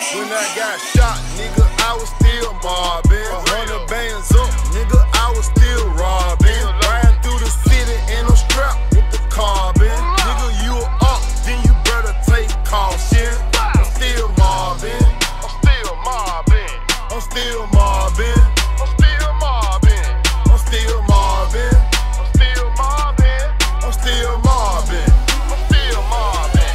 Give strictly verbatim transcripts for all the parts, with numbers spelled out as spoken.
When I got shot, nigga, I was still mobbing. A hundred bands up, nigga, I was still robbing. Riding through the city in a strap with the carbon. Nigga, you up, then you better take caution. I'm still mobbing. I'm still mobbing. I'm still mobbing. I'm still mobbing. I'm still mobbing. I'm still mobbing. I'm still mobbing. I'm still mobbing.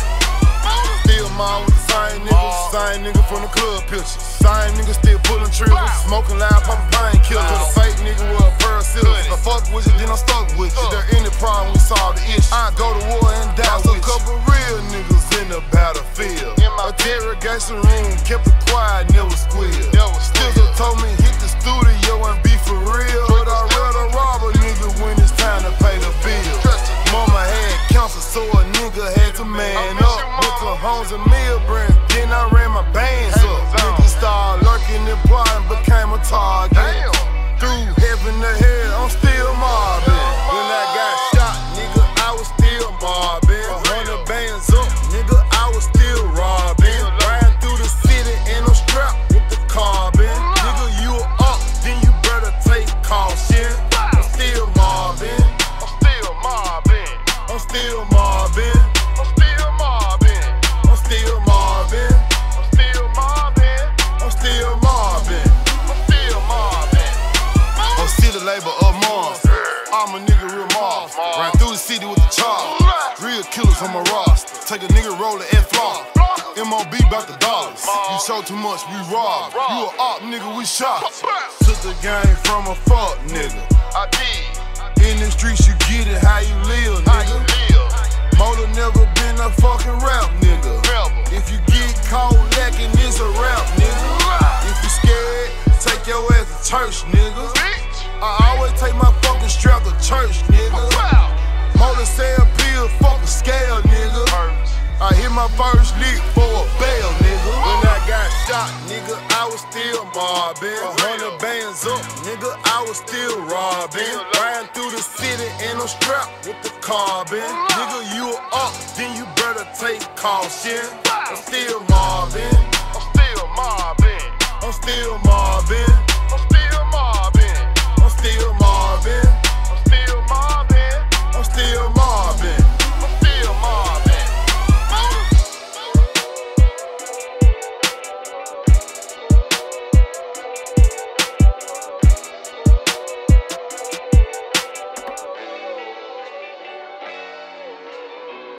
Still mobbing with the same niggas, same nigga from the club pictures. Same nigga still pulling triggers, smoking loud, popping painkillers. With a fake nigga with a pearl silver. If I fuck with you, then I'm stuck with you. If there any problem, we solve the issue. I go to war and die with a couple real niggas in the battlefield. Interrogation room, kept it quiet, never squealed. Stizzle told me hit the studio and be for real. But I'd rather rob a nigga when it's time to pay the bill. Mama had cancer, so a nigga had to man up. Went to Homes and Millbrand, then I ran my bands up. Niggas started lurking and plotting, became a target. Through heaven to hell, I'm still mobbing. When I got shot, nigga, I was still mobbing. A hundred bands up, nigga, I was still robbing. Riding through the city in a strap with the carbon. Nigga, you up, then you better take caution. I'm still mobbing. I'm still mobbing. I'm still mobbing. I'm still mobbing. I'm still mobbing. I'm still mobbing. I'm still mobbing. I'm still mobbing. I'm still the labor of Mars. I'm a nigga real mob. Ran through the city with the charge. Real killers on my roster. Take a nigga roller and flop. M O B bout the dollars. You show too much, we rob. You a op, nigga, we shot. Took the game from a fuck, nigga. I did. In the streets, you get it how you live, nigga. Motor never been a fucking rap, nigga. If you get caught lacking, it's a rap, nigga. If you scared, take your ass to church, nigga. I always take my fucking strap to church, nigga. Motor sell pills, fucking scale, nigga. I hit my first lick for a bail, nigga. When I got shot, nigga, I was still mobbing. A hundred bands up, nigga, I was still robbing. Riding through the city in a strap with the carbon. Nigga, you up, then you better take caution. I'm still mobbing. I'm still mobbing. I'm still